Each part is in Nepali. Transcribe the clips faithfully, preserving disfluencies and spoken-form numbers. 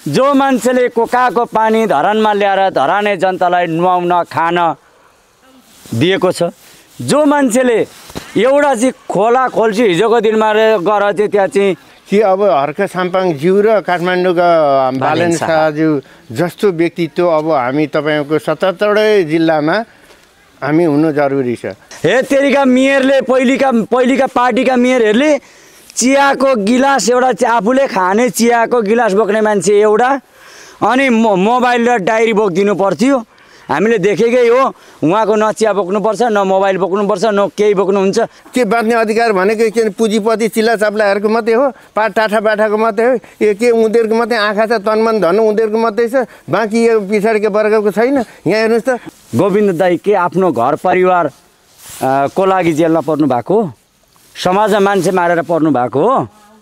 जो मान्छेले कोकाको पानी धरानमा ल्याएर धराने जनतालाई नुहाउन खान दिएको छ, जो मान्छेले एउटा चाहिँ खोला खोल्सी हिजोको दिनमा गएर चाहिँ त्यहाँ चाहिँ कि अब हर्क साम्पाङज्यू र काठमाडौँका बालेन शाहज्यू जस्तो व्यक्तित्व अब हामी तपाईँको सतहत्तरै जिल्लामा हामी हुनु जरुरी छ। हे तेरिका मेयरले पहिलेका पहिलेका पार्टीका मेयरहरूले चियाको गिलास एउटा आफूले खाने चियाको गिलास बोक्ने मान्छे एउटा अनि मोबाइल र डायरी बोकिदिनु पर्थ्यो। हामीले देखेकै हो, उहाँको न चिया बोक्नुपर्छ, न मोबाइल बोक्नुपर्छ, न केही बोक्नुहुन्छ। के बाँच्ने अधिकार भनेको के पुँजीपति चिल्ला चाप्लाहरूको मात्रै हो, पाट टाठा बाठाको मात्रै हो, यो के उनीहरूको मात्रै आँखा छ, तनमन धन उनीहरूको मात्रै छ, बाँकी यो पछाडिको वर्गको छैन। यहाँ हेर्नुहोस् त, गोविन्द दाई के आफ्नो घर परिवार को लागि जेलमा पर्नु भएको हो? समाजमा मान्छे मारेर पर्नु भएको हो?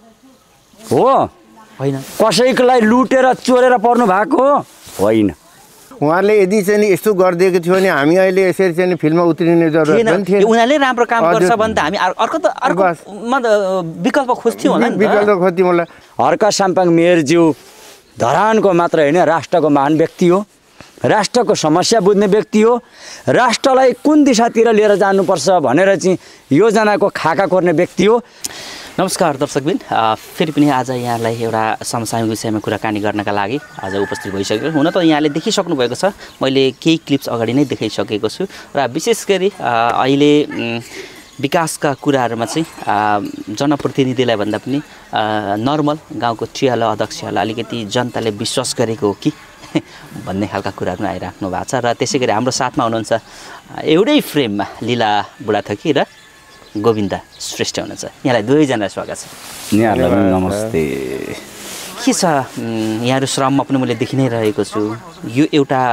हो होइन। कसैकोलाई लुटेर चोरेर पर्नु भएको हो? होइन। उहाँले यदि चाहिँ यस्तो गरिदिएको थियो भने हामी अहिले यसरी चाहिँ फिल्ममा उत्रिने जरुरत पनि थिएन। उनीहरूले राम्रो काम गर्छ भने त हामी अर्को त अर्को विकल्प खोज्थ्यौँ होला नि। विकल्प खोज्थ्यौँ होला। हर्क साम्पाङ मेयरज्यू धरानको मात्र होइन, राष्ट्रको महान व्यक्ति हो, राष्ट्रको समस्या बुझ्ने व्यक्ति हो, राष्ट्रलाई कुन दिशातिर लिएर जानुपर्छ भनेर चाहिँ योजनाको खाका कोर्ने व्यक्ति हो। नमस्कार दर्शकबिन, फेरि पनि आज यहाँलाई एउटा समसामयिक विषयमा कुराकानी गर्नका लागि आज उपस्थित भइसकेको। हुन त यहाँले देखिसक्नु भएको छ, मैले केही क्लिप्स अगाडि नै देखाइसकेको छु र विशेष गरी अहिले विकासका कुराहरूमा चाहिँ जनप्रतिनिधिलाई भन्दा पनि नर्मल गाउँको टियालो अध्यक्षहरूलाई अलिकति जनताले विश्वास गरेको हो कि भन्ने खालका कुराहरू आइराख्नु भएको छ। र त्यसै गरी हाम्रो साथमा हुनुहुन्छ एउटै फ्रेममा लीला बुढाथोकी र गोविन्द श्रेष्ठ हुनुहुन्छ। यहाँलाई दुवैजनालाई स्वागत छ। यहाँहरूलाई पनि नमस्ते। के छ यहाँहरू श्रममा पनि मैले देखि नै रहेको छु, यो एउटा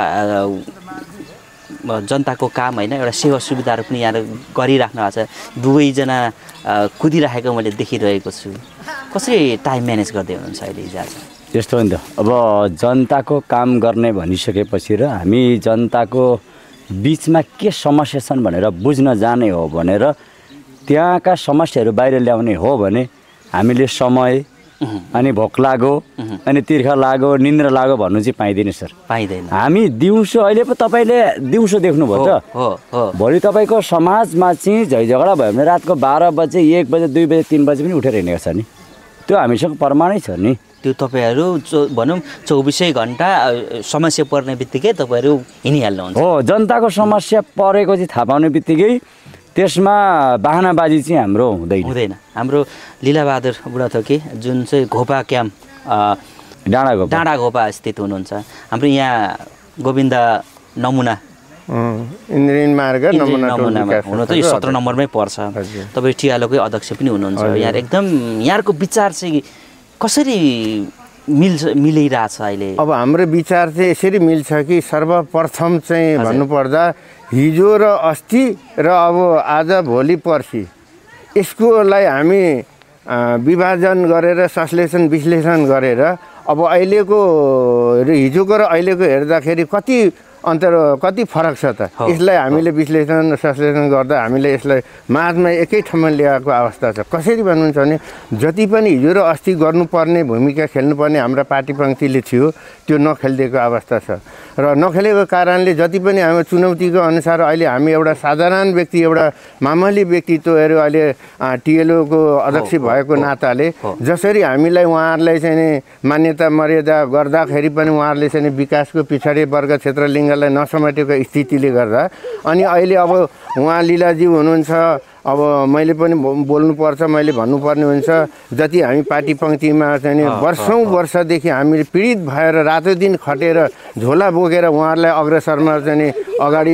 जनताको काम होइन, एउटा सेवा सुविधाहरू पनि यहाँहरू गरिराख्नु भएको छ। दुवैजना कुदिराखेको मैले देखिरहेको छु। कसरी टाइम म्यानेज गर्दै हुनुहुन्छ अहिले आज? त्यस्तो हो नि त, अब जनताको काम गर्ने भनिसकेपछि र हामी जनताको बिचमा के समस्या छन् भनेर बुझ्न जाने हो भनेर त्यहाँका समस्याहरू बाहिर ल्याउने हो भने हामीले समय अनि भोक लाग्यो अनि तिर्खा लाग्यो निन्द्रा लाग्यो भन्नु चाहिँ पाइँदैन सर, पाइँदैन। हामी दिउँसो अहिले पो तपाईँले दिउँसो देख्नुभयो त, भोलि तपाईँको समाजमा चाहिँ झै झगडा भयो भने रातको बाह्र बजे एक बजे दुई बजे तिन बजे पनि उठेर हिँडेको छ नि, त्यो हामीसँग प्रमाणै छ नि। त्यो तपाईँहरू चौ भनौँ चौबिसै घन्टा समस्या पर्ने बित्तिकै तपाईँहरू हिँडिहाल्नुहुन्छ। हो, जनताको समस्या परेको चाहिँ थाहा पाउने बित्तिकै त्यसमा बाहनाबाजी चाहिँ हाम्रो हुँदैन हुँदैन। हाम्रो लीलाबहादुर बुढाथोकी जुन चाहिँ घोपा क्याम्प डाँडा घोपा डाँडा घोपा स्थित हुनुहुन्छ, हाम्रो यहाँ गोविन्द नमुना इन्द्रिन मार्ग नमुनामा हुनु त यो सत्र नम्बरमै पर्छ। तपाईँ टियालोकै अध्यक्ष पनि हुनुहुन्छ। यहाँ एकदम यहाँको विचार चाहिँ कसरी मिल्छ मिलिरहेछ अहिले? अब हाम्रो विचार चाहिँ यसरी मिल्छ कि सर्वप्रथम चाहिँ भन्नुपर्दा हिजो र अस्ति र अब आज भोलि पर्सि यसकोलाई हामी विभाजन गरेर संश्लेषण विश्लेषण गरेर अब अहिलेको र हिजोको र अहिलेको हेर्दाखेरि कति अन्तर कति फरक छ त, यसलाई हामीले विश्लेषण संश्लेषण गर्दा हामीले यसलाई माझमा एकै ठाउँमा ल्याएको अवस्था छ। कसरी भन्नुहुन्छ भने जति पनि हिजो र अस्ति गर्नुपर्ने भूमिका खेल्नुपर्ने हाम्रा पार्टी पङ्क्तिले थियो त्यो नखेलिदिएको अवस्था छ र नखेलेको कारणले जति पनि हाम्रो चुनौतीको अनुसार अहिले हामी एउटा साधारण व्यक्ति एउटा मामूली व्यक्तित्वहरू अहिले टिएलओको अध्यक्ष भएको नाताले जसरी हामीलाई उहाँहरूलाई चाहिँ मान्यता मर्यादा गर्दाखेरि पनि उहाँहरूले चाहिँ विकासको पछाडि वर्ग क्षेत्र लिङ्गलाई नसमेटेको स्थितिले गर्दा अनि अहिले अब उहाँ लीलाज्यू हुनुहुन्छ, अब मैले पनि बोल्नुपर्छ, मैले भन्नुपर्ने हुन्छ। जति हामी पार्टी पङ्क्तिमा चाहिँ वर्षौँ वर्षदेखि हामी पीडित भएर रातो दिन खटेर झोला बोकेर उहाँहरूलाई अग्रसरमा चाहिँ अगाडि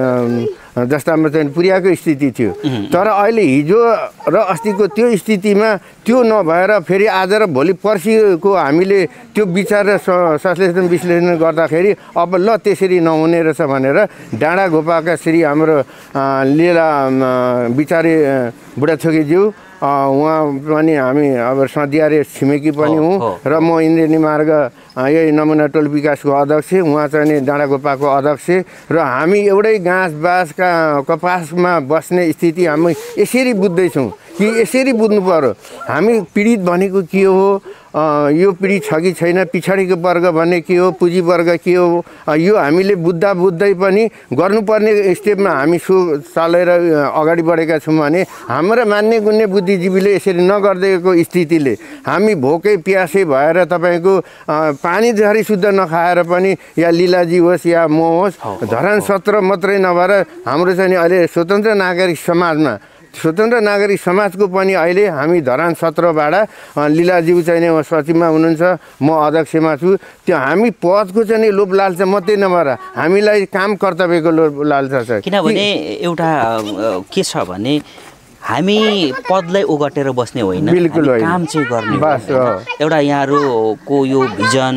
जस्तामा चाहिँ पुर्याएको स्थिति थियो। तर अहिले हिजो र अस्तिको त्यो स्थितिमा त्यो नभएर फेरि आज र भोलि पर्सिको हामीले त्यो विचार र संश्लेषण विश्लेषण गर्दाखेरि अब ल त्यसरी नहुने रहेछ भनेर डाँडा घोपाका श्री हाम्रो लीला बिचारे बुढाथोकीज्यू उहाँ पनि हामी अब सदियारे छिमेकी पनि हुँ र म इन्द्रेणी मार्ग यही नमुना टोल विकासको अध्यक्ष, उहाँ चाहिँ डाँडा गोपाको अध्यक्ष र हामी एउटै घाँस बाँसका कपासमा बस्ने स्थिति हामी यसरी बुझ्दैछौँ। कि यसरी बुझ्नु पर्यो हामी पीडित भनेको के हो, यो पीडित छ कि छैन, पछाडिको वर्ग भन्ने के हो, पुँजी वर्ग के हो, यो हामीले बुझ्दा बुझ्दै पनि गर्नुपर्ने स्टेपमा हामी सो चलेर अगाडि बढेका छौँ भने हाम्रा मान्ने गुन्ने बुद्धिजीवीले यसरी नगरिदिएको स्थितिले हामी भोकै प्यासै भएर तपाईँको पानी झरी शुद्ध नखाएर पनि या लीलाजी होस् या म होस् धरान सत्र मात्रै नभएर हाम्रो चाहिँ अहिले स्वतन्त्र नागरिक समाजमा स्वतन्त्र नागरिक समाजको पनि अहिले हामी धरान सत्रबाट लीलाज्यू चाहिँ सचिवमा हुनुहुन्छ, म अध्यक्षमा छु। त्यो हामी पदको चाहिँ लोभ लालसा मात्रै नभएर हामीलाई काम कर्तव्यको लोभ लालसा छ। किनभने एउटा के छ भने हामी पदलाई ओगटेर बस्ने होइन, बिल्कुल काम चाहिँ गर्ने बस। एउटा यहाँहरूको यो भिजन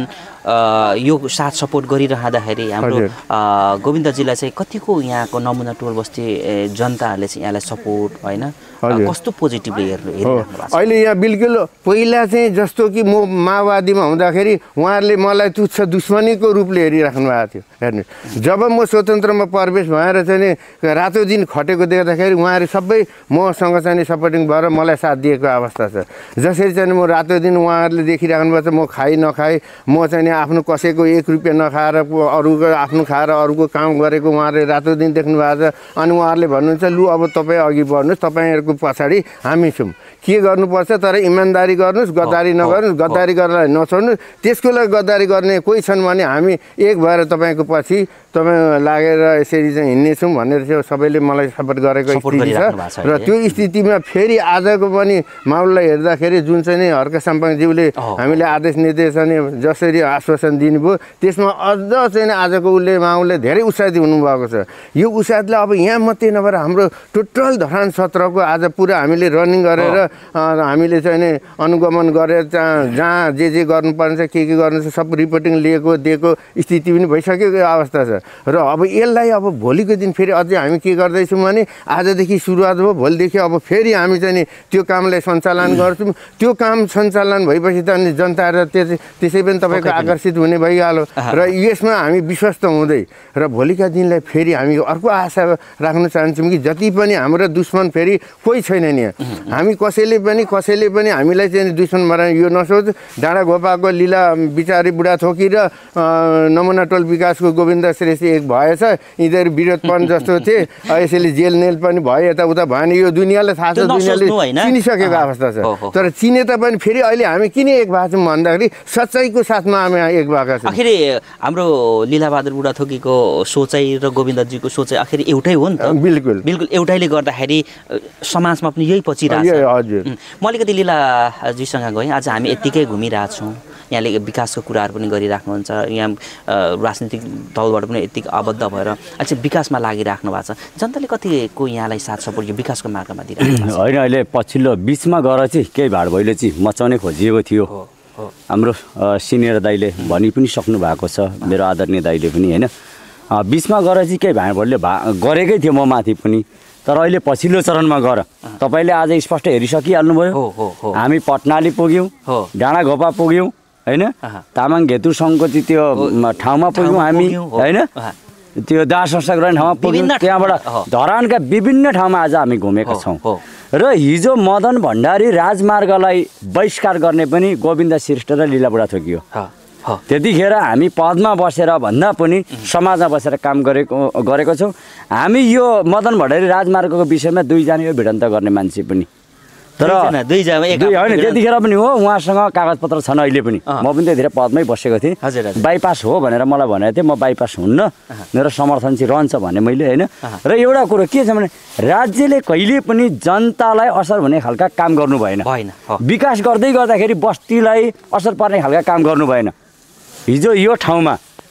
यो साथ सपोर्ट गरिरहँदाखेरि हाम्रो गोविन्दजीलाई चाहिँ कतिको यहाँको नमुना टोल बस्ती जनताहरूले चाहिँ यहाँलाई सपोर्ट होइन कस्तो पोजिटिभली हेर्नु हेरिराख्नु भएको छ? अहिले यहाँ बिल्कुल पहिला चाहिँ जस्तो कि म माओवादीमा हुँदाखेरि उहाँहरूले मलाई तुच्छ दुश्मनीको रूपले हेरिराख्नु भएको थियो। हेर्नुहोस्, जब म स्वतन्त्रमा प्रवेश भएर चाहिँ रातो दिन खटेको देख्दाखेरि उहाँहरू सबै मसँग चाहिँ सपोर्टिङ भएर मलाई साथ दिएको अवस्था छ। जसरी चाहिँ म रातो दिन उहाँहरूले देखिराख्नु भएको छ, म खाइ नखाइ म चाहिँ आफ्नो कसैको एक रुपियाँ नखाएर अरूको आफ्नो खाएर अरूको काम गरेको उहाँहरूले रातो दिन देख्नु भएको छ। अनि उहाँहरूले भन्नुहुन्छ लु अब तपाईँ अघि बढ्नुहोस्, तपाईँहरूको पछाडि हामी छौँ, के गर्नुपर्छ तर इमान्दारी गर्नुहोस्, गद्दारी नगर्नुहोस्, गद्दारी गर्नलाई नछोड्नुहोस्। त्यसको लागि गद्दारी गर्ने कोही छन् भने हामी एक भएर तपाईँको पछि तपाईँ लागेर यसरी चाहिँ हिँड्नेछौँ भनेर चाहिँ सबैले मलाई सपोर्ट गरेको स्थिति छ। र त्यो स्थितिमा फेरि आजको पनि माहौललाई हेर्दाखेरि जुन चाहिँ नि हर्क साम्पाङज्यूले हामीले आदेश निर्देशन जसरी आश्वासन दिनुभयो त्यसमा अझ चाहिँ आजको उसले माहौलले धेरै उत्साहित हुनुभएको छ। यो उत्साहले अब यहाँ मात्रै नभएर हाम्रो टोटल धरान सत्रको आज पुरा हामीले रनिङ गरेर हामीले चाहिँ नि अनुगमन गरेर जहाँ जे जे गर्नुपर्ने छ के के गर्नु छ सब रिपोर्टिङ लिएको दिएको स्थिति पनि भइसकेको अवस्था छ। र अब यसलाई अब भोलिको दिन फेरि अझै हामी के गर्दैछौँ भने आजदेखि सुरुवात भयो, भोलिदेखि अब फेरि हामी चाहिँ नि त्यो कामलाई सञ्चालन गर्छौँ। त्यो काम सञ्चालन भएपछि त अनि जनता र त्यसै पनि तपाईँको आकर्षित हुने भइहाल्यो। र यसमा हामी विश्वस्त हुँदै र भोलिका दिनलाई फेरि हामी अर्को आशा राख्न चाहन्छौँ कि जति पनि हाम्रो दुश्मन फेरि कोही छैन नि, हामी कसैले पनि कसैले पनि हामीलाई चाहिँ दुश्मन बनाएर यो नसोच। डाँडा घोपाको लीला बिचारी बुढा थोकी र नमुना टोल विकासको गोविन्द श्रेष्ठी एक भएछ, यिनीहरू विरोधपन जस्तो थिए, यसैले जेल नेल पनि भयो, यताउता भएन। यो दुनियाँलाई थाहा छ, दुनियाँले चिनिसकेको अवस्था छ। तर चिने तापनि फेरि अहिले हामी किन एक भएको छौँ भन्दाखेरि सच्चाइको साथमा हामी एक भएका छौँ। आखिर हाम्रो लीलाबहादुर बुढा थोकीको सोचाइ र गोविन्दजीको सोचाइ आखिर एउटै हो नि त। बिल्कुल बिल्कुल एउटैले गर्दाखेरि समाजमा पनि यही पचिरहेको छ। हजुर, म अलिकति लीलाजीसँग गएँ। आज हामी यत्तिकै घुमिरहेछौँ, यहाँले विकासको कुराहरू पनि गरिराख्नुहुन्छ, यहाँ राजनीतिक दलबाट पनि यत्तिकै आबद्ध भएर अझै विकासमा लागिराख्नु भएको छ। जनताले कतिको यहाँलाई साथ सपोर्ट यो विकासको मार्गमा दिइराख्नु होइन? अहिले पछिल्लो बिचमा गएर चाहिँ केही भाडभैलो चाहिँ मचाउने खोजिएको थियो। हाम्रो सिनियर दाइले भनि पनि सक्नु भएको छ, मेरो आदरणीय दाइले पनि होइन। बिचमा गएर चाहिँ केही भाडभैलो भा गरेकै थियो म माथि पनि। तर अहिले पछिल्लो चरणमा गएर तपाईँले आज स्पष्ट हेरिसकिहाल्नुभयो, हामी पटनाली पुग्यौँ, डाँडा घोपा पुग्यौँ होइन, तामाङ घेतु सङ्घको चाहिँ त्यो ठाउँमा पुग्यौँ हामी होइन, त्यो दाह संस्कार गर्ने ठाउँमा पुग्यौँ, त्यहाँबाट धरानका विभिन्न ठाउँमा आज हामी घुमेका छौँ। र हिजो मदन भण्डारी राजमार्गलाई बहिष्कार गर्ने पनि गोविन्द श्रेष्ठ र लीला बुढा थोकी हो। त्यतिखेर हामी पदमा बसेर भन्दा पनि समाजमा बसेर काम गरेको गरेको छौँ हामी। यो मदन भण्डारी राजमार्गको विषयमा दुईजना यो भिडन्त गर्ने मान्छे पनि, तर होइन त्यतिखेर पनि हो, उहाँसँग कागजपत्र छन् अहिले पनि। म पनि त्यतिखेर पदमै बसेको थिएँ। बाइपास हो भनेर मलाई भनेको थिएँ, म बाइपास हुन्न, मेरो समर्थन चाहिँ रहन्छ भने मैले होइन। र एउटा कुरो के छ भने राज्यले कहिले पनि जनतालाई असर हुने खालका काम गर्नु भएन। विकास गर्दै गर्दाखेरि बस्तीलाई असर पर्ने खालका काम गर्नु भएन। हिजो यो ठाउँमा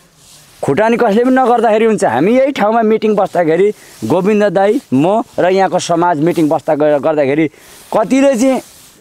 खुटानी कसले पनि नगर्दाखेरि हुन्छ। हामी यही ठाउँमा मिटिङ बस्दाखेरि गोविन्द दाई म र यहाँको समाज मिटिङ बस्दा गर्दाखेरि कतिले चाहिँ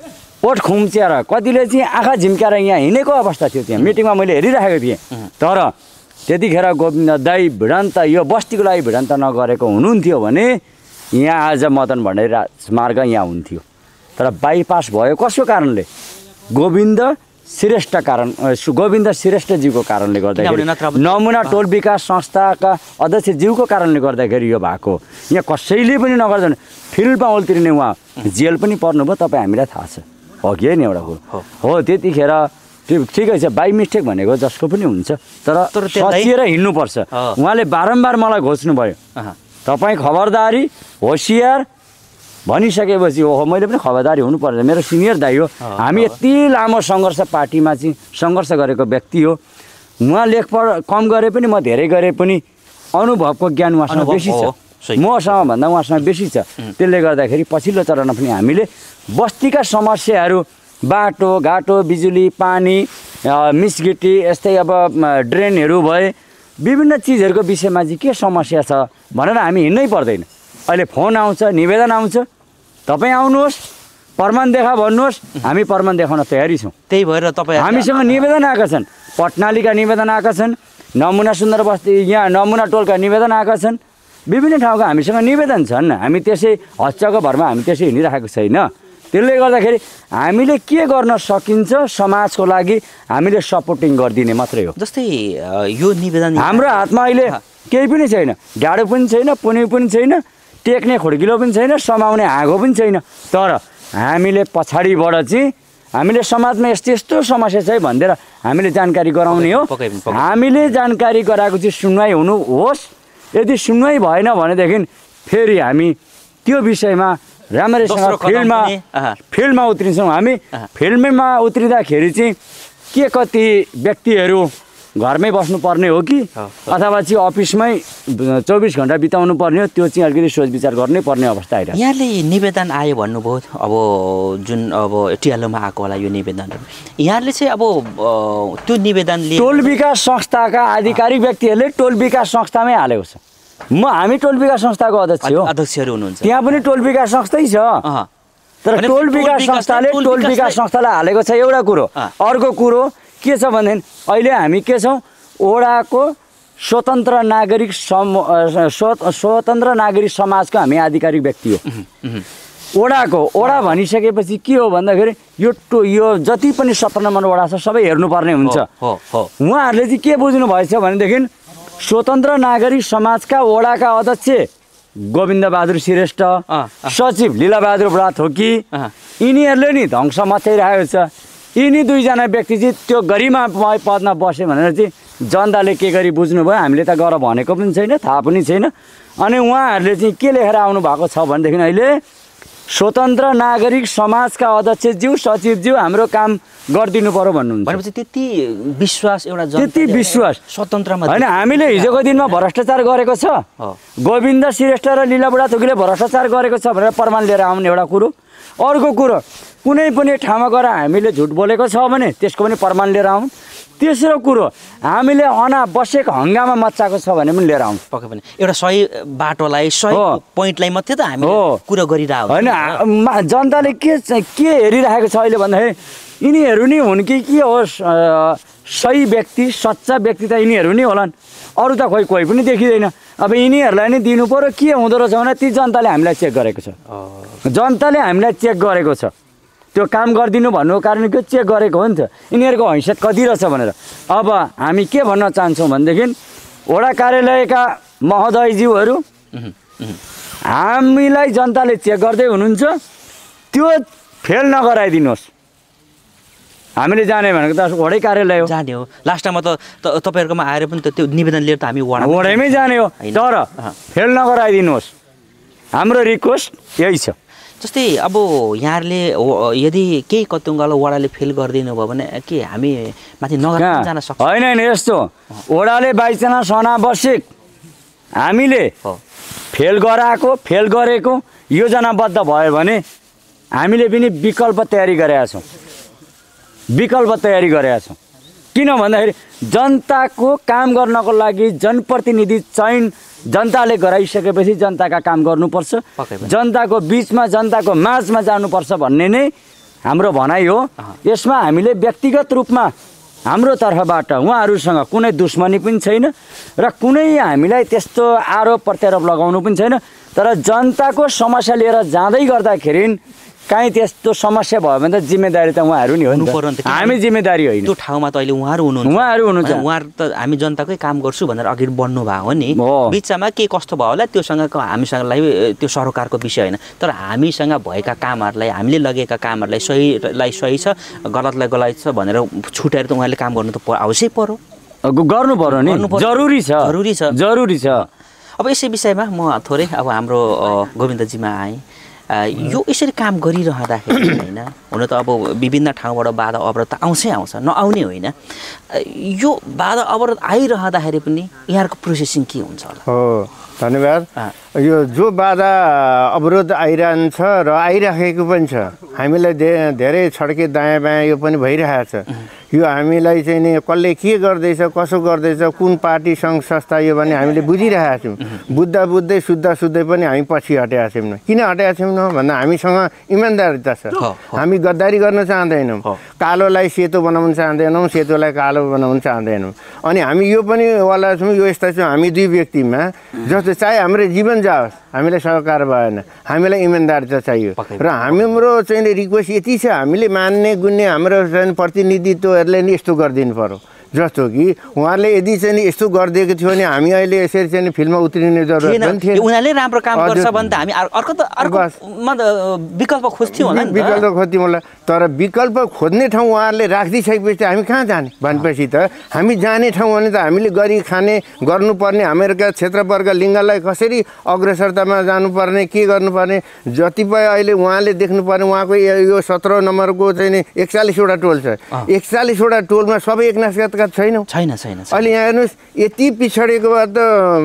ओठ खुम्च्याएर कतिले चाहिँ आँखा झिम्क्याएर यहाँ हिँडेको अवस्था थियो। त्यहाँ मिटिङमा मैले हेरिराखेको थिएँ। तर त्यतिखेर गोविन्द दाई भिडन्त यो बस्तीको लागि भिडन्त नगरेको हुनुहुन्थ्यो भने यहाँ आज मदन भण्डारी राजमार्ग यहाँ हुन्थ्यो। तर बाइपास भयो कसको कारणले? गोविन्द श्रेष्ठ कारण गोविन्द श्रेष्ठज्यूको कारणले गर्दाखेरि नमुना टोल विकास संस्थाका अध्यक्षज्यूको कारणले गर्दाखेरि यो भएको यहाँ कसैले पनि नगर्दैन फिल्डमा ओल्तिरिने उहाँ जेल पनि पर्नुभयो तपाईँ हामीलाई थाहा छ हो कि होइन एउटा कुरो हो त्यतिखेर त्यो ठिकै छ बाई मिस्टेक भनेको जसको पनि हुन्छ तर सचिएर हिँड्नुपर्छ उहाँले बारम्बार मलाई घोच्नुभयो तपाईँ खबरदारी होसियार भनिसकेपछि ओहो मैले पनि खबरदारी हुनुपर्छ मेरो सिनियर दाइ हो हामी यति लामो सङ्घर्ष पार्टीमा चाहिँ सङ्घर्ष गरेको व्यक्ति हो उहाँ लेखपढ कम गरे पनि म धेरै गरे पनि अनुभवको ज्ञान उहाँसँग बेसी छ मसँग भन्दा उहाँसँग बेसी छ त्यसले गर्दाखेरि पछिल्लो चरणमा पनि हामीले बस्तीका समस्याहरू बाटो घाटो बिजुली पानी मिसगिटी यस्तै अब ड्रेनहरू भए विभिन्न चिजहरूको विषयमा चाहिँ के समस्या छ भनेर हामी हिँड्नै पर्दैन अहिले फोन आउँछ निवेदन आउँछ तपाईँ आउनुहोस् प्रमाण देखा भन्नुहोस् हामी प्रमाण देखाउन तयारी छौँ त्यही भएर तपाईँ हामीसँग निवेदन आएका छन् पटनालीका निवेदन आएका छन् नमुना सुन्दर बस्ती यहाँ नमुना टोलका निवेदन आएका छन् विभिन्न ठाउँका हामीसँग निवेदन छन् हामी त्यसै हच्चको भरमा हामी त्यसै हिँडिराखेको छैन त्यसले गर्दाखेरि हामीले के गर्न सकिन्छ समाजको लागि हामीले सपोर्टिङ गरिदिने मात्रै हो जस्तै यो निवेदन हाम्रो हातमा अहिले केही पनि छैन डाडो पनि छैन पुनै पनि छैन टेक्ने खुड्किलो पनि छैन समाउने आगो पनि छैन तर हामीले पछाडिबाट चाहिँ हामीले समाजमा यस्तो यस्तो समस्या छ भनेर हामीले जानकारी गराउने हो हामीले जानकारी गराएको चाहिँ सुनवाई हुनु होस् यदि सुनवाई भएन भनेदेखि फेरि हामी त्यो विषयमा राम्रैसँग फिल्डमा फिल्डमा उत्रिन्छौँ हामी फिल्डमा उत्रिँदाखेरि चाहिँ के कति व्यक्तिहरू घरमै बस्नुपर्ने हो कि अथवा चाहिँ अफिसमै चौबिस घन्टा बिताउनु पर्ने हो त्यो चाहिँ अलिकति सोच विचार गर्नै पर्ने अवस्था आइरहेको छ यहाँले निवेदन आयो भन्नुभयो अब जुन अब टिआलओमा आएको होला यो निवेदनहरू यहाँले चाहिँ अब त्यो निवेदनले टोल विकास संस्थाका आधिकारिक व्यक्तिहरूले टोल विकास संस्थामै हालेको छ म हामी टोल विकास संस्थाको अध्यक्ष हो अध्यक्षहरू हुनुहुन्छ त्यहाँ पनि टोल विकास संस्थै छ तर टोल विकास संस्थाले टोल विकास संस्थालाई हालेको छ एउटा कुरो अर्को कुरो के छ भनेदेखि अहिले हामी के छौँ ओडाको स्वतन्त्र नागरिक सम स्वतन्त्र नागरिक समाजको हामी आधिकारिक व्यक्ति हो ओडाको ओडा भनिसकेपछि के हो भन्दाखेरि यो टो यो जति पनि सत्र नम्बर ओडा छ सबै हेर्नुपर्ने हुन्छ उहाँहरूले चाहिँ के बुझ्नु भएछ भनेदेखि स्वतन्त्र नागरिक समाजका ओडाका अध्यक्ष गोविन्द बहादुर श्रेष्ठ सचिव लीलाबहादुर बुढाथोकी यिनीहरूले नि ध्वंस मचाइरहेको छ यिनी दुईजना व्यक्ति चाहिँ त्यो गरिमामय पदमा बस्यो भनेर चाहिँ जनताले के गरी बुझ्नुभयो हामीले त गर भनेको पनि छैन थाहा पनि छैन अनि उहाँहरूले चाहिँ के लेखेर आउनु भएको छ भनेदेखि अहिले स्वतन्त्र नागरिक समाजका अध्यक्षज्यू सचिवज्यू हाम्रो काम गरिदिनु पर्यो भन्नुहुन्छ भनेपछि त्यति विश्वास एउटा त्यति विश्वास स्वतन्त्रमा होइन हामीले हिजोको दिनमा भ्रष्टाचार गरेको छ गोविन्द श्रेष्ठ र लीला बुढाथोकीले भ्रष्टाचार गरेको छ भनेर प्रमाण लिएर आउने एउटा कुरो अर्को कुरो कुनै पनि ठाउँमा गएर हामीले झुट बोलेको छ भने त्यसको पनि प्रमाण लिएर आउँ तेस्रो कुरो हामीले अनावश्यक हङ्गामा मच्चाएको छ भने पनि लिएर आउँ पक्कै पनि एउटा सही बाटोलाई सही पोइन्टलाई मात्रै त हामी कुरो गरिरहेको होइन जनताले के के हेरिरहेको छ अहिले भन्दाखेरि यिनीहरू नि हुन् कि के होस् सही व्यक्ति सच्चा व्यक्ति त यिनीहरू नै होलान् अरू त खोइ कोही पनि देखिँदैन अब यिनीहरूलाई नै दिनु पऱ्यो के हुँदो रहेछ भने ती जनताले हामीलाई चेक गरेको छ जनताले हामीलाई चेक गरेको छ त्यो काम गरिदिनु भन्नुको कारण के चेक गरेको हो नि त यिनीहरूको हैसियत कति रहेछ भनेर अब हामी के भन्न चाहन्छौँ भनेदेखि वडा कार्यालयका महोदयज्यूहरू हामीलाई जनताले चेक गर्दै हुनुहुन्छ त्यो फेल नगराइदिनुहोस् हामीले जाने भनेको त वडै कार्यालय हो जाने हो लास्ट टाइममा त तपाईँहरूकोमा आएर पनि त त्यो निवेदन लिएर त हामी वडा वडैमै जाने हो तर फेल नगराइदिनुहोस् हाम्रो रिक्वेस्ट यही छ जस्तै अब यहाँहरूले यदि केही कतुङ्गालो वडाले फेल गरिदिनु भयो भने के हामी माथि नगर जान सक्छ होइन होइन यस्तो वडाले बाइचान्स अनावश्यक हामीले फेल गराएको फेल गरेको योजनाबद्ध भयो भने हामीले पनि विकल्प तयारी गरेका छौँ विकल्प तयारी गरेका छौँ किन भन्दाखेरि जनताको काम गर्नको लागि जनप्रतिनिधि चयन जनताले गराइसकेपछि जनताका काम गर्नुपर्छ जनताको बिचमा जनताको माझमा जानुपर्छ भन्ने नै हाम्रो भनाइ हो यसमा हामीले व्यक्तिगत रूपमा हाम्रो तर्फबाट उहाँहरूसँग कुनै दुश्मनी पनि छैन र कुनै हामीलाई त्यस्तो आरोप प्रत्यारोप लगाउनु पनि छैन तर जनताको समस्या लिएर जाँदै गर्दाखेरि काहीँ त्यस्तो समस्या भयो भने त जिम्मेदारी त उहाँहरू नि हो नि हुनुपर्यो नि त त। हामी जिम्मेदारी होइन त्यो ठाउँमा त अहिले उहाँहरू हुनुहुन्छ उहाँहरू हुनुहुन्छ उहाँहरू त हामी जनताकै काम गर्छु भनेर अघि बढ्नु भएको हो नि हो। बिचमा के कस्तो भयो होला त्योसँगको हामीसँगलाई त्यो सरकारको विषय होइन तर हामीसँग भएका कामहरूलाई हामीले लगेका कामहरूलाई सहीलाई सही छ गलतलाई गलत छ भनेर छुट्याएर त उहाँले काम गर्नु त आवश्यक पर्यो गर्नु पर्यो नि गर्नु पर्यो। जरुरी छ जरुरी छ। जरुरी छ अब यसै विषयमा म थोरै अब हाम्रो अ, गोविन्दजीमा आएँ अ, यो यसरी काम गरिरहँदाखेरि होइन हुन त अब विभिन्न ठाउँबाट बाधा अवरोध त आउँछै आउँछ नआउने होइन अ, यो बाधा अवरोध आइरहँदाखेरि पनि यहाँको प्रोसेसिङ के हुन्छ होला हो धन्यवाद अँ। यो जो बाधा अवरोध आइरहन्छ र आइराखेको पनि छ हामीलाई धे धेरै छड्के दायाँ बायाँ यो पनि भइरहेको छ यो हामीलाई चाहिँ नि कसले के गर्दैछ कसो गर्दैछ कुन पार्टी सङ्घ संस्था यो भने हामीले बुझिरहेका छौँ बुझ्दा बुझ्दै सुत्दा सुत्दै पनि हामी पछि हटेका छैनौँ किन हटेका छैनौँ भन्दा हामीसँग इमान्दारिता छ हो, हो। हामी गद्दारी गर्न चाहँदैनौँ हो। कालोलाई सेतो बनाउन चाहँदैनौँ सेतोलाई कालो बनाउन चाहँदैनौँ अनि हामी यो पनि वाला छौँ यो यस्ता छौँ हामी दुई व्यक्तिमा जस्तो चाहे हाम्रो जीवन जाओस् हामीलाई सहकार भएन हामीलाई इमान्दारिता चाहियो पक्कै र हाम्रो चाहिँ रिक्वेस्ट यति छ हामीले मान्ने गुन्ने हाम्रो चाहिँ प्रतिनिधित्वहरूले नि यस्तो गरिदिनु पर्यो जस्तो कि उहाँहरूले यदि चाहिँ यस्तो गरिदिएको थियो भने हामी अहिले यसरी चाहिँ फिल्ममा उत्रिने जरुरत थिएन पनि थिएन उनीहरूले राम्रो काम हजुर। गर्छ भने त हामी अर- अर्को त अर्को बस। मा त विकल्प खोज्थ्यौँ होला नि त विकल्प खोज्थ्यौँ होला तर विकल्प खोज्ने ठाउँ उहाँहरूले राखिदिइसकेपछि हामी कहाँ जाने भनेपछि त हामी जाने ठाउँ भने त हामीले गरी खाने गर्नुपर्ने हामीहरूका क्षेत्रवर्ग लिङ्गलाई कसरी अग्रसरतामा जानुपर्ने के गर्नुपर्ने जतिपय अहिले उहाँले देख्नुपर्ने उहाँको यो यो सत्र नम्बरको चाहिँ नि एकचालिसवटा टोल छ एकचालिसवटा टोलमा सबै एकनासका छैनौँ छैन छैन छैन। अहिले यहाँ हेर्नुहोस् यति पिछडिएको त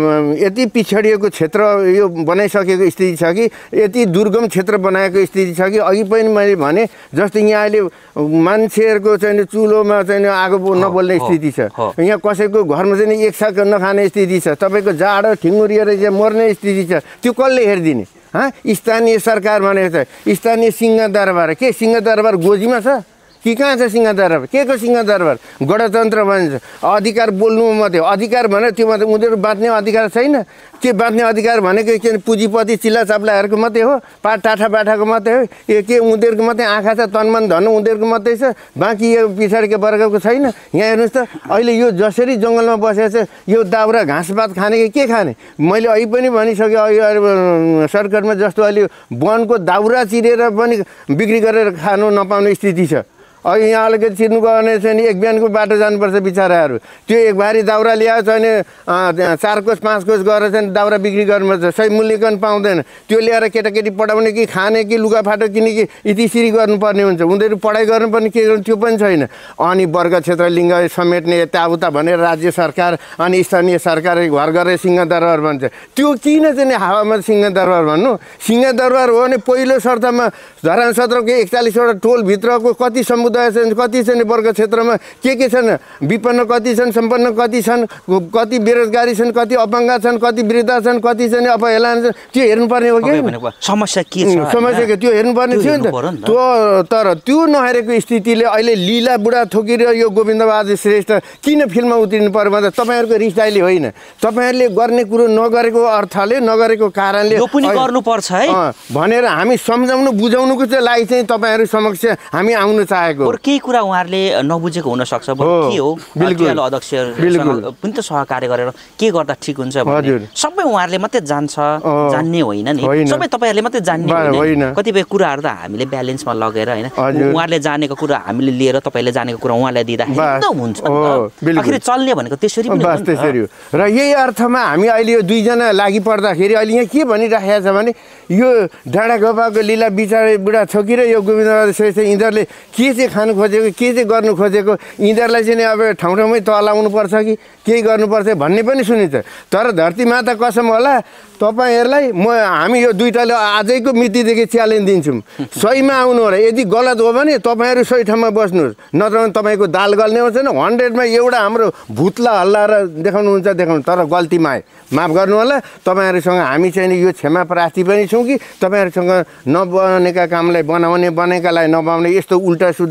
यति पिछडिएको क्षेत्र यो बनाइसकेको स्थिति छ कि यति दुर्गम क्षेत्र बनाएको स्थिति छ कि अघि पनि मैले भने जस्तो यहाँ अहिले मान्छेहरूको चाहिँ चुलोमा चाहिँ आगो नबल्ने हो, स्थिति छ हो। यहाँ कसैको घरमा चाहिँ एक साग नखाने स्थिति छ तपाईँको जाडो ठिङ्गुरिएर चाहिँ मर्ने स्थिति छ त्यो कसले हेरिदिने हँ स्थानीय सरकार भनेको छ स्थानीय सिंहदरबार के सिंहदरबार गोजीमा छ कि कहाँ छ सिंहदरबार के को सिंहदरबार गणतन्त्र भन्छ अधिकार बोल्नु मात्रै अधिकार भने त्यो मात्रै उनीहरू बाँच्ने अधिकार छैन के बाँच्ने अधिकार भनेको के पुँजीपति चिल्ला चाप्लाहरूको मात्रै हो पा टाठा बाठाको मात्रै हो यो के उनीहरूको मात्रै आँखा छ तनमन धन उनीहरूको मात्रै छ बाँकी यो पछाडिको वर्गको छैन यहाँ हेर्नुहोस् त अहिले यो जसरी जङ्गलमा बसेको छ यो दाउरा घाँसपात खाने कि के खाने मैले अघि पनि भनिसकेँ अहिले सरकारमा जस्तो अहिले वनको दाउरा चिरेर पनि बिक्री गरेर खानु नपाउने स्थिति छ अघि यहाँ अलिकति चिर्नु गयो भने चाहिँ नि एक बिहानको बाटो जानुपर्छ बिचराहरू त्यो एक भारी दाउरा ल्याएको छ भने चार कोस पाँच कोस गएर चाहिँ दाउरा बिक्री गर्नुपर्छ सही मूल्याङ्कन पाउँदैन त्यो ल्याएर केटाकेटी पढाउने कि खाने कि लुगाफाटो किने कि इतिसिरी गर्नुपर्ने हुन्छ उनीहरू पढाइ गर्नुपर्ने के गर्नु त्यो पनि छैन अनि वर्ग क्षेत्र लिङ्ग समेट्ने यताउता भनेर राज्य सरकार अनि स्थानीय सरकारले घर गरेर सिंहदरबार भन्छ त्यो किन चाहिँ हावामा सिंहदरबार भन्नु सिंहदरबार हो भने पहिलो शर्तमा धरान सत्रको एकचालिसवटा टोलभित्रको कति समुदाय छन् कति छन् वर्ग क्षेत्रमा के के छन् विपन्न कति छन् सम्पन्न कति छन् कति बेरोजगारी छन् कति अपाङ्ग छन् कति वृद्ध छन् कति चाहिँ अपहेलना छन् त्यो हेर्नुपर्ने हो कि समस्या के छ समस्या के त्यो हेर्नुपर्ने थियो नि त त्यो तर त्यो नहेरेको स्थितिले अहिले लीला बुढा थोकेर यो गोविन्दबहादुर श्रेष्ठ किन फिल्ममा उत्रिनु पर्यो भन्दा तपाईँहरूको रिस्टाइली होइन तपाईँहरूले गर्ने कुरो नगरेको अर्थले नगरेको कारणले यो पनि गर्नुपर्छ है भनेर हामी सम्झाउनु बुझाउनुको चाहिँ लागि चाहिँ तपाईँहरू समक्ष हामी आउनु चाहेको बरु केही कुरा उहाँहरूले नबुझेको हुनसक्छ बरु के हो जिल्ला अध्यक्षसँग पनि त सहकार्य गरेर के गर्दा ठिक हुन्छ भने सबै उहाँहरूले मात्रै जान्छ जान्ने होइन नि सबै तपाईँहरूले मात्रै जान्ने होइन कतिपय कुराहरू त हामीले ब्यालेन्समा लगेर होइन उहाँहरूले जानेको कुरा हामीले लिएर तपाईँले जानेको कुरा उहाँलाई दिँदाखेरि हुन्छ आखिर चल्ने भनेको त्यसरी पनि बस त्यसरी हो र यही अर्थमा हामी अहिले यो दुईजना लागि पर्दाखेरि अहिले यहाँ के भनिराखेको छ भने यो डाँडा गोपाको लीला बिचारे बुढा छोकिएर यो गोविन्दबहादुर श्रेष्ठ यिनीहरूले के चाहिँ खानु खोजेको के चाहिँ गर्नु खोजेको यिनीहरूलाई चाहिँ अब ठाउँ ठाउँमै तलाउनु पर्छ कि केही गर्नुपर्छ भन्ने पनि सुनिन्छ तर धरती माता कसम होला तपाईँहरूलाई म हामी यो दुइटाले आजैको मितिदेखि च्यालेन्ज दिन्छौँ सहीमा आउनु होला यदि गलत हो भने तपाईँहरू सही ठाउँमा बस्नुहोस् नत्र भने तपाईँको दाल गल्ने हुन्छ नि हन्ड्रेडमा एउटा हाम्रो भुत्ला हल्लाएर देखाउनुहुन्छ देखाउनु तर गल्तीमा आए माफ गर्नु होला तपाईँहरूसँग हामी चाहिँ यो क्षमा प्रार्थी पनि छौँ कि तपाईँहरूसँग नबनेका कामलाई बनाउने बनेकालाई नबनाउने यस्तो उल्टा सुल्टा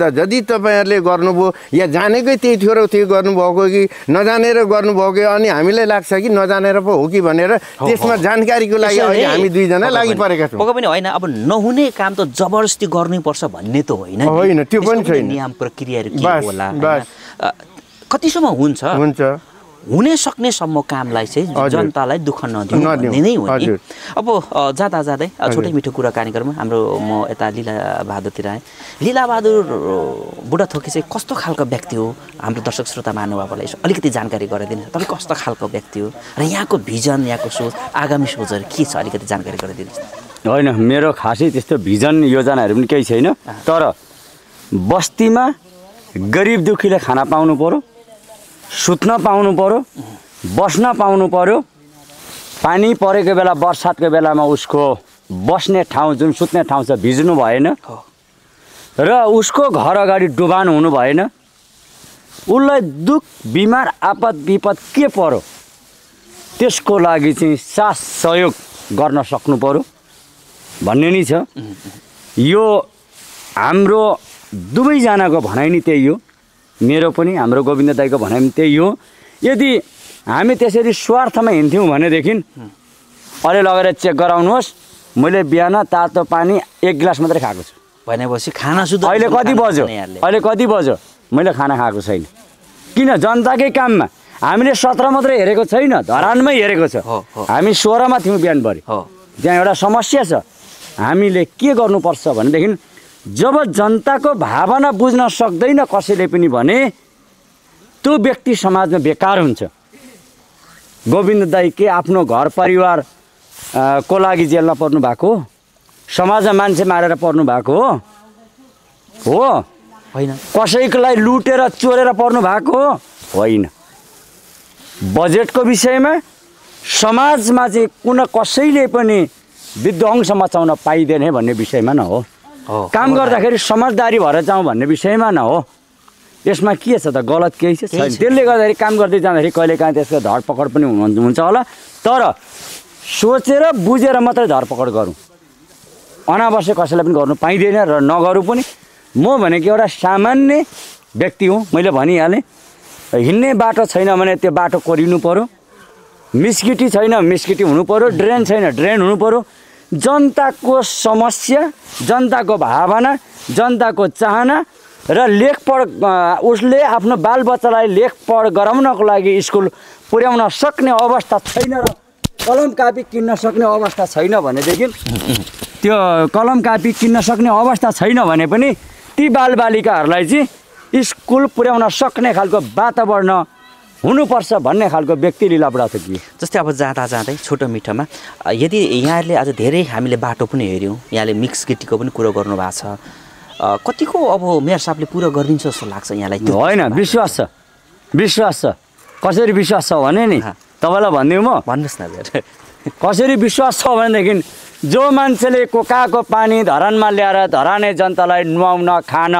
जति तपाईँहरूले गर्नुभयो या जानेकै त्यही थियो र त्यही गर्नुभएको कि नजानेर गर्नुभएको कि अनि हामीलाई लाग्छ कि नजानेर पो हो कि भनेर त्यसमा जानकारीको लागि अहिले हामी दुईजना लागि परेका छौँ। पक्कै पनि होइन, अब नहुने काम त जबरजस्ती गर्नुपर्छ भन्ने त होइन होइन, त्यो पनि छैन। नियम प्रक्रियाहरू के बस, होला, बस। कतिसम्म हुन्छ हुन्छ हुने सक्ने सम्म कामलाई चाहिँ जनतालाई दुःख नदिनु भन्ने नै हो नि। अब अ, जाँदा जाँदै अ, छोटै मिठो कुराकानी गरौँ। हाम्रो म यता लीला बहादुरतिर आएँ। लीला बहादुर बुढाथोकी चाहिँ कस्तो खालको व्यक्ति हो, हाम्रो दर्शक श्रोता महानुभावलाई यसो अलिकति जानकारी गराइदिनु। तपाईँ कस्तो खालको व्यक्ति हो र यहाँको भिजन, यहाँको सोच, आगामी सोचहरू के छ, अलिकति जानकारी गराइदिनुहोस्। होइन, मेरो खासै त्यस्तो भिजन योजनाहरू पनि केही छैन, तर बस्तीमा गरिब दुःखीले खाना पाउनु पर्यो, सुत्न पाउनु पर्यो, बस्न पाउनु पर्यो, पानी परेको बेला बर्सातको बेलामा उसको बस्ने ठाउँ जुन सुत्ने ठाउँ छ भिज्नु भएन र उसको घर अगाडि डुबान हुनु भएन। उसलाई दुःख बिमार आपद विपद के पर्यो त्यसको लागि चाहिँ साथ सहयोग गर्न सक्नु पर्यो भन्ने नै छ। यो हाम्रो दुवैजनाको भनाइ नि त्यही हो, मेरो पनि हाम्रो गोविन्द दाईको भनाइ पनि त्यही हो। यदि हामी त्यसरी स्वार्थमा हिँड्थ्यौँ भनेदेखि अहिले लगेर चेक गराउनुहोस्, मैले बिहान तातो पानी एक गिलास मात्रै खाएको छु भनेपछि खाना सुध अहिले कति बज्यो अहिले कति बज्यो मैले खाना खाएको छैन। किन? जनताकै काममा हामीले सत्र मात्रै हेरेको छैन, धरानमै हेरेको छ। हामी सोह्रमा थियौँ बिहानभरि। त्यहाँ एउटा समस्या छ, हामीले के गर्नुपर्छ भनेदेखि जब जनताको भावना बुझ्न सक्दैन कसैले पनि भने त्यो व्यक्ति समाजमा बेकार हुन्छ। गोविन्द दाई के आफ्नो घर परिवार को लागि जेलमा पर्नु भएको हो? समाजमा मान्छे मारेर पर्नु भएको हो? हो होइन। कसैकोलाई लुटेर चोरेर पर्नु भएको हो? होइन। बजेटको विषयमा समाजमा चाहिँ कुन कसैले पनि विध्वंस मचाउन पाइँदैन भन्ने विषयमा न हो, काम गर्दाखेरि समझदारी भएर जाउँ भन्ने विषयमा न हो। यसमा के छ त? गलत केही छ छैन। त्यसले गर्दाखेरि काम गर्दै जाँदाखेरि कहिलेकाहीँ त्यसको धरपकड पनि हुन्छ होला, तर सोचेर बुझेर मात्रै धरपकड गरौँ। अनावश्यक कसैलाई पनि गर्नु पाइँदैन र नगरौँ पनि। म भनेको एउटा सामान्य व्यक्ति हुँ, मैले भनिहालेँ। हिँड्ने बाटो छैन भने त्यो बाटो कोरिनु पर्यो, मिस्किटी छैन मिस्किटी हुनु पर्यो, ड्रेन छैन ड्रेन हुनु पर्यो। जनताको समस्या, जनताको भावना, जनताको चाहना र लेखपढ उसले आफ्नो बालबच्चालाई लेखपढ गराउनको लागि स्कुल पुर्याउन सक्ने अवस्था छैन र कलम कापी किन्न सक्ने अवस्था छैन भनेदेखि त्यो कलम कापी किन्न सक्ने अवस्था छैन भने पनि ती बालबालिकाहरूलाई चाहिँ स्कुल पुर्याउन सक्ने खालको वातावरण हुनुपर्छ भन्ने खालको व्यक्ति लीला बुढाथोकी। जस्तै अब जाँदा जाँदै छोटो मिठोमा यदि यहाँहरूले आज धेरै हामीले बाटो पनि हेऱ्यौँ, यहाँले मिक्स गिटीको पनि कुरो गर्नुभएको छ, कतिको अब मेयर साहबले पुरा गरिदिन्छ जस्तो लाग्छ यहाँलाई? होइन, विश्वास छ, विश्वास छ। कसरी विश्वास छ भने नि तपाईँलाई भनिदिउँ म? भन्नुहोस् न मेयर। कसरी विश्वास छ भनेदेखि जो मान्छेले कोकाको पानी धरानमा ल्याएर धराने जनतालाई नुहाउन खान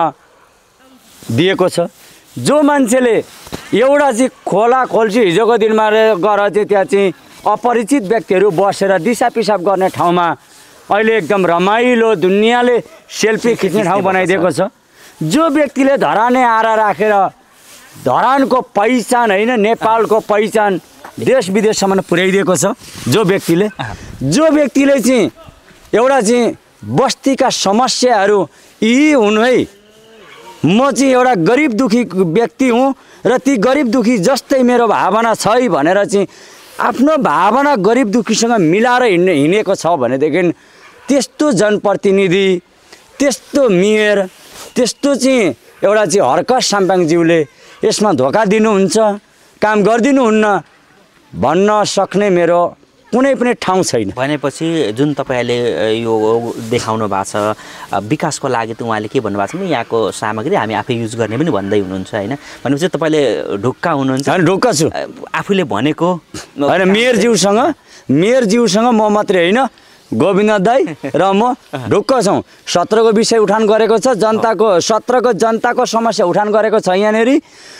दिएको छ, जो मान्छेले एउटा चाहिँ खोला खोल्सी हिजोको दिनमा गएर चाहिँ त्यहाँ चाहिँ अपरिचित व्यक्तिहरू बसेर दिसा पिसाब गर्ने ठाउँमा अहिले एकदम रमाइलो दुनियाँले सेल्फी खिच्ने ठाउँ बनाइदिएको छ। जो व्यक्तिले धराने आरा राखेर धरानको पहिचान होइन नेपालको पहिचान देश विदेशसम्म पुर्याइदिएको छ, जो व्यक्तिले जो व्यक्तिले चाहिँ एउटा चाहिँ बस्तीका समस्याहरू यी हुन् है, म चाहिँ एउटा गरिब दुःखी व्यक्ति हुँ र ती गरिब दुःखी जस्तै मेरो भावना छ है भनेर चाहिँ आफ्नो भावना गरिब दुःखीसँग मिलाएर हिँड्ने हिँडेको छ भनेदेखि त्यस्तो जनप्रतिनिधि, त्यस्तो मेयर, त्यस्तो चाहिँ एउटा चाहिँ हर्कस साम्पाङज्यूले यसमा धोका दिनुहुन्छ, काम गरिदिनुहुन्न भन्न सक्ने मेरो कुनै पनि ठाउँ छैन। भनेपछि जुन तपाईँले यो देखाउनु भएको छ विकासको लागि त उहाँले के भन्नुभएको छ भने यहाँको सामग्री हामी आफै युज गर्ने पनि भन्दै हुनुहुन्छ होइन? भनेपछि तपाईँले ढुक्का हुनुहुन्छ? होइन, ढुक्का छु। आफूले भनेको होइन, मेयरज्यूसँग मेयरज्यूसँग म मात्रै होइन, गोविन्द दाई र म ढुक्क छौँ। सत्रको विषय उठान गरेको छ, जनताको सत्रको जनताको समस्या उठान गरेको छ। यहाँनिर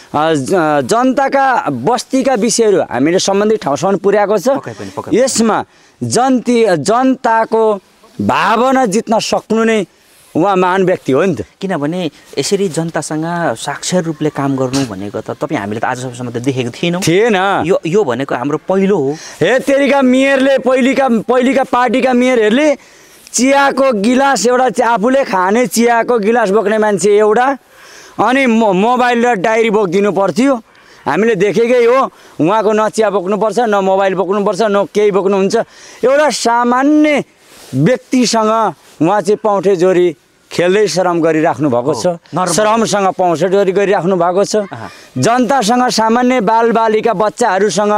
जनताका बस्तीका विषयहरू हामीले सम्बन्धित ठाउँसम्म पुर्याएको छ। यसमा जनती जनताको भावना जित्न सक्नु नै उहाँ महान व्यक्ति हो नि त। किनभने यसरी जनतासँग साक्षर रूपले काम गर्नु भनेको त तपाईँ हामीले त आजसम्म त देखेको थिएनौँ थिएन। यो यो भनेको हाम्रो पहिलो हो। हे तेरिका मेयरले पहिलेका पहिलेका पार्टीका मेयरहरूले चियाको गिलास एउटा आफूले खाने चियाको गिलास बोक्ने मान्छे एउटा अनि मोबाइल र डायरी बोकिदिनु पर्थ्यो। हामीले देखेकै हो। उहाँको न चिया बोक्नुपर्छ न मोबाइल बोक्नुपर्छ न केही बोक्नुहुन्छ। एउटा सामान्य व्यक्तिसँग उहाँ चाहिँ पौठे जोरी खेल्दै श्रम गरिराख्नु भएको छ। श्रमसँग पौठे जोरी गरिराख्नु भएको छ। जनतासँग सामान्य बालबालिका बच्चाहरूसँग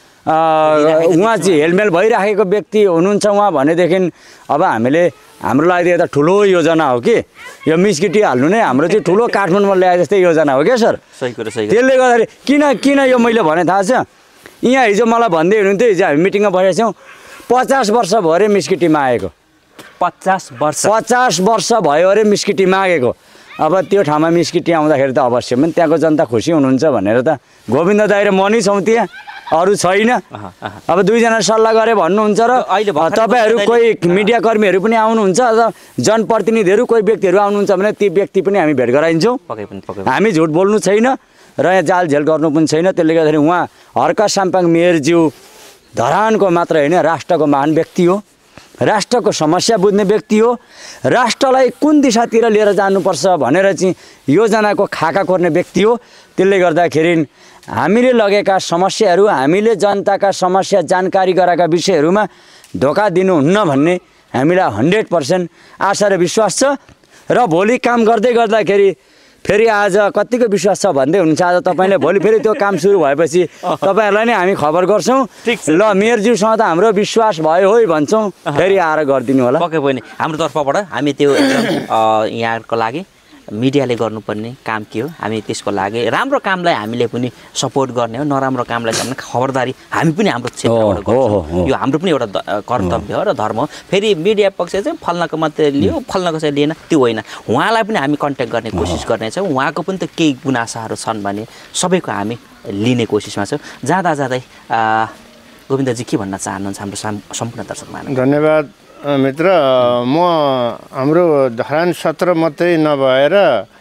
उहाँ चाहिँ हेलमेल भइराखेको व्यक्ति हुनुहुन्छ उहाँ भनेदेखि अब हामीले हाम्रो लागि त ठुलो योजना हो कि यो मिस्किटी हाल्नु नै हाम्रो चाहिँ ठुलो काठमाडौँमा ल्याए जस्तै योजना हो क्या सर। सही कुरो सही। त्यसले गर्दाखेरि किन किन यो मैले भने थाहा छ। यहाँ हिजो मलाई भन्दै हुनुहुन्थ्यो हिजो हामी मिटिङमा बसेका छौँ पचास वर्ष भयो अरे मिस्किटी मागेको। पचास वर्ष पचास वर्ष भयो अरे मिस्किटी मागेको। अब त्यो ठाउँमा मिस्किटी आउँदाखेरि त अवश्य पनि त्यहाँको जनता खुसी हुनुहुन्छ भनेर त गोविन्द दाइ र म नै छौँ त्यहाँ, अरू छैन। अब दुईजना सल्लाह गरे भन्नुहुन्छ र अहिले तपाईँहरू कोही मिडियाकर्मीहरू पनि आउनुहुन्छ र जनप्रतिनिधिहरू कोही व्यक्तिहरू आउनुहुन्छ भने ती व्यक्ति पनि हामी भेट गराइन्छौँ। हामी झुट बोल्नु छैन र यहाँ जाल झेल गर्नु पनि छैन। त्यसले गर्दाखेरि उहाँ हर्क साम्पाङ मेयरज्यू धरानको मात्र होइन राष्ट्रको महान व्यक्ति हो। राष्ट्रको समस्या बुझ्ने व्यक्ति हो। राष्ट्रलाई कुन दिशातिर लिएर जानुपर्छ भनेर चाहिँ योजनाको खाका कोर्ने व्यक्ति हो। त्यसले गर्दाखेरि हामीले लगेका समस्याहरू हामीले जनताका समस्या जानकारी गराएका विषयहरूमा धोका दिनुहुन्न भन्ने हामीलाई हन्ड्रेड पर्सेन्ट आशा र विश्वास छ। र भोलि काम गर्दै गर्दाखेरि फेरि आज कतिको विश्वास छ भन्दै हुनुहुन्छ। आज तपाईँले भोलि फेरि त्यो काम सुरु भएपछि तपाईँहरूलाई नै हामी खबर गर्छौँ। ल मेयरज्यूसँग त हाम्रो विश्वास भयो है भन्छौँ, फेरि आएर गरिदिनु होला। पक्कै पनि हाम्रो तर्फबाट हामी त्यो यहाँको लागि मिडियाले गर्नुपर्ने काम के हो हामी त्यसको लागि राम्रो कामलाई हामीले पनि सपोर्ट गर्ने हो, नराम्रो कामलाई चाहिँ खबरदारी हामी पनि हाम्रो क्षेत्रबाट गर्छौँ। यो हाम्रो पनि एउटा कर्तव्य हो र धर्म हो। फेरि मिडिया पक्ष चाहिँ फल्नको मात्रै लियो फल्नको चाहिँ लिएन त्यो होइन। उहाँलाई पनि हामी कन्ट्याक्ट गर्ने कोसिस गर्नेछौँ। उहाँको पनि त केही गुनासाहरू छन् भने सबैको हामी लिने कोसिसमा छौँ। जाँदा जाँदै गोविन्दजी के भन्न चाहनुहुन्छ हाम्रो सम्पूर्ण दर्शक महानुभाव? धन्यवाद मित्र। म हाम्रो धरान सत्र मात्रै नभएर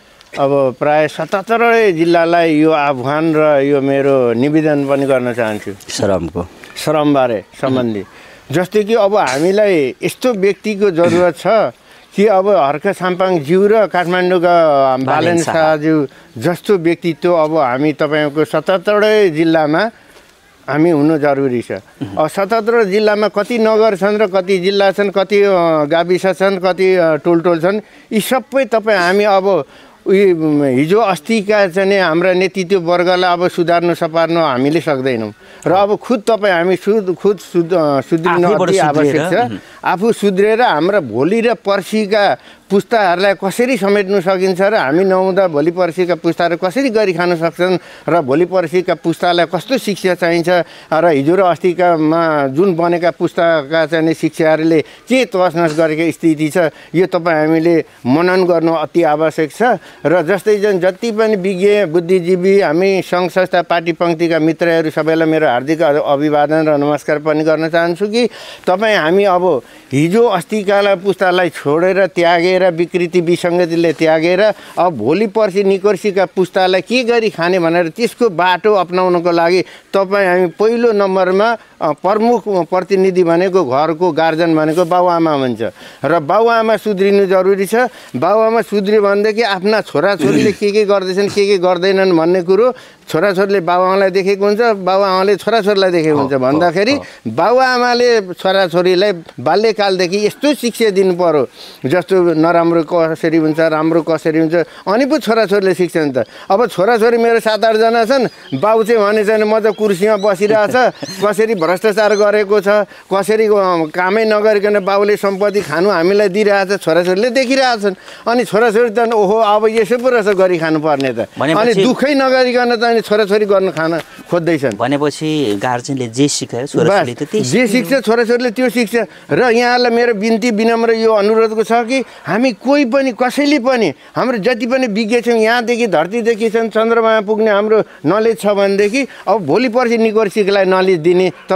अब प्राय सतहत्तरै जिल्लालाई यो आह्वान र यो मेरो निवेदन पनि गर्न चाहन्छु श्रमको श्रमबारे सम्बन्धी। जस्तै कि अब हामीलाई यस्तो व्यक्तिको जरुरत छ कि अब हर्क साम्पाङ ज्यू र काठमाडौँका बालेन शाहज्यू जस्तो व्यक्तित्व अब हामी तपाईँको सतहत्तरै जिल्लामा हामी हुनु जरुरी छ। अब सतहत्तर जिल्लामा कति नगर छन् र कति जिल्ला छन्, कति गाविस छन्, कति टोल टोल छन्, यी सबै तपाईँ हामी अब उयो हिजो अस्तिका चाहिँ हाम्रा नेतृत्व वर्गलाई अब सुधार्नु सपार्नु हामीले सक्दैनौँ र अब खुद तपाईँ हामी सुध खुद सुध सुध्रिनु अति आवश्यक छ। आफू सुध्रेर हाम्रा भोलि र पर्सिका पुस्ताहरूलाई कसरी समेट्नु सकिन्छ र हामी नहुँदा भोलि पर्सिका पुस्ताहरू कसरी गरी खान सक्छन् र भोलि पर्सिका पुस्तालाई कस्तो शिक्षा चाहिन्छ र हिजो र अस्तिकामा जुन बनेका पुस्ताका चाहिँ शिक्षाहरूले के तसनस गरेको स्थिति छ यो तपाईँ हामीले मनन गर्नु अति आवश्यक छ। र जस्तै जुन जति पनि विज्ञ बुद्धिजीवी हामी सङ्घ संस्था पार्टी पङ्क्तिका मित्रहरू सबैलाई मेरो हार्दिक अभिवादन र नमस्कार पनि गर्न चाहन्छु कि तपाईँ हामी अब हिजो अस्तिकालाई पुस्तालाई छोडेर त्यागेर विकृति विसङ्गतिले त्यागेर अब भोलि पर्सि निकोर्सीका पुस्तालाई के गरी खाने भनेर त्यसको बाटो अपनाउनको लागि तपाईँ हामी पहिलो नम्बरमा प्रमुख प्रतिनिधि भनेको घरको गार्जन भनेको बाबुआमा हुन्छ र बाबुआमा सुध्रिनु जरुरी छ। बाबुआमा सुध्रियो भनेदेखि आफ्ना छोराछोरीले के के गर्दैछन् के के गर्दैनन् भन्ने कुरो छोराछोरीले बाबुआमालाई देखेको हुन्छ, बाबुआमाले छोराछोरीलाई देखेको हुन्छ। भन्दाखेरि बाबुआमाले छोराछोरीलाई बाल्यकालदेखि यस्तो शिक्षा दिनु पर्यो जस्तो नराम्रो कसरी हुन्छ राम्रो कसरी हुन्छ अनि पो छोराछोरीले सिक्छन् त। अब छोराछोरी मेरो सात आठजना छन्, बाउ चाहिँ भने छैन म त कुर्सीमा बसिरहेछ, कसरी भ्रष्टाचार गरेको छ, कसरी कामै नगरिकन बाउले सम्पत्ति खानु हामीलाई दिइरहेछ छोराछोरीले देखिरहेछन्। अनि छोराछोरी त ओहो अब यसो पो रहेछ गरी खानुपर्ने त, अनि दुःखै नगरिकन त छोराछोरी गर्न खान खोज्दैछन् भनेपछि गार्जेनले जे सिकायो छोराछोरीले त त्यही जे सिक्छ छोराछोरीले त्यो सिक्छ। र यहाँलाई मेरो बिन्ती विनम्र यो अनुरोधको छ कि हामी कोही पनि कसैले पनि हाम्रो जति पनि विज्ञ छौँ यहाँदेखि धरतीदेखि छन् चन्द्रमामा पुग्ने हाम्रो नलेज छ भनेदेखि अब भोलि पर्सि निकोर्सीलाई नलेज दिने तपाईँ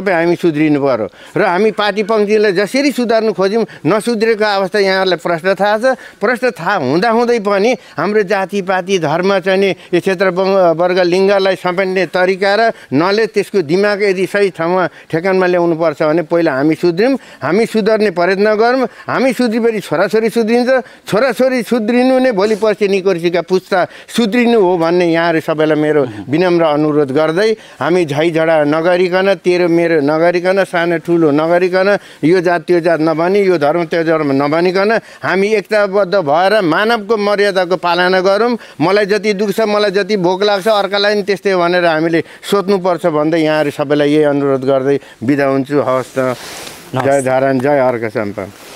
सबै हामी सुध्रिनु पर्यो र हामी पार्टी पङ्क्तिलाई जसरी सुधार्नु खोज्यौँ नसुध्रेको अवस्था यहाँहरूलाई प्रश्न थाहा छ। प्रश्न थाहा हुँदाहुँदै पनि हाम्रो जातिपाती धर्म चाहिँ नि यो क्षेत्र वर्ग लिङ्गलाई समेट्ने तरिका र नले त्यसको दिमाग यदि सही ठाउँमा ठेगानमा ल्याउनुपर्छ भने पहिला हामी सुध्रियौँ, हामी सुधार्ने प्रयत्न गरौँ। हामी सुध्रिपछि छोराछोरी सुध्रिन्छ, छोराछोरी सुध्रिनु नै भोलि पर्सि निकोर्सीका पुस्ता सुध्रिनु हो भन्ने यहाँहरू सबैलाई मेरो विनम्र अनुरोध गर्दै हामी झैझडा नगरिकन, तेरो मेरो नगरिकन, सानो ठुलो नगरिकन, यो जात त्यो जात नभनी, यो धर्म त्यो धर्म नभनिकन हामी एकताबद्ध भएर मानवको मर्यादाको पालना गरौँ। मलाई जति दुख्छ, मलाई जति भोक लाग्छ, अर्कालाई पनि त्यस्तै भनेर हामीले सोच्नुपर्छ भन्दै यहाँहरू सबैलाई यही अनुरोध गर्दै बिदा हुन्छु। हवस् त। जय धारण, जय अर्घ सम्पन्न।